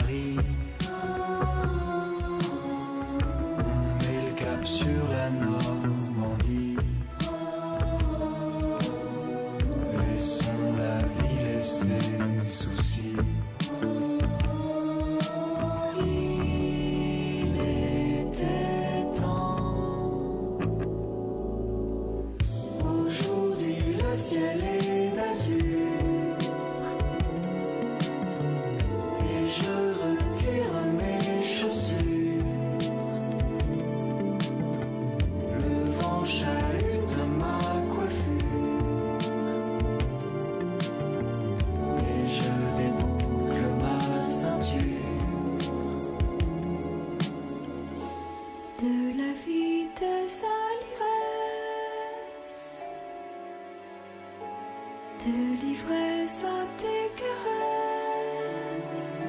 Paris. On met le cap sur la Normandie. Laissons la ville et ses soucis. Il était temps. Aujourd'hui le ciel est d'azur et je retire mes chaussures. Le vent chahute ma coiffure et je déboucle ma ceinture. De la vitesse à l'ivresse, de l'ivresse à tes caresses,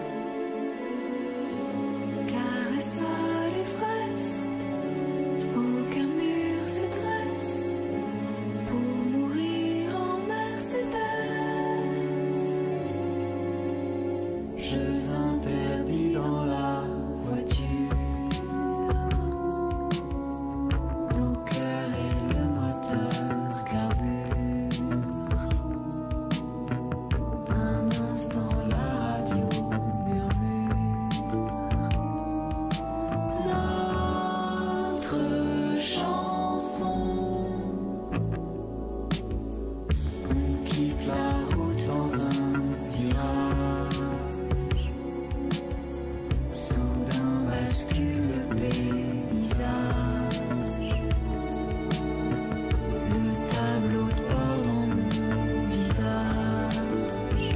caresse à l'Everest. Faut qu'un mur se dresse pour mourir en Mercedes. Jeux interdits dans la voiture. Nos cœurs et le moteur carburent. Un instant la radio murmure notre chanson. On quitte la route dans un virage. Soudain bascule le paysage. Le tableau de bord dans mon visage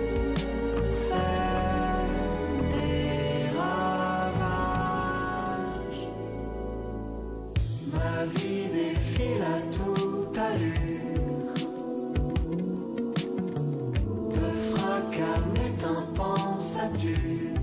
fait des ravages. Ma vie défile à toute allure. De fracas mes tympans saturent.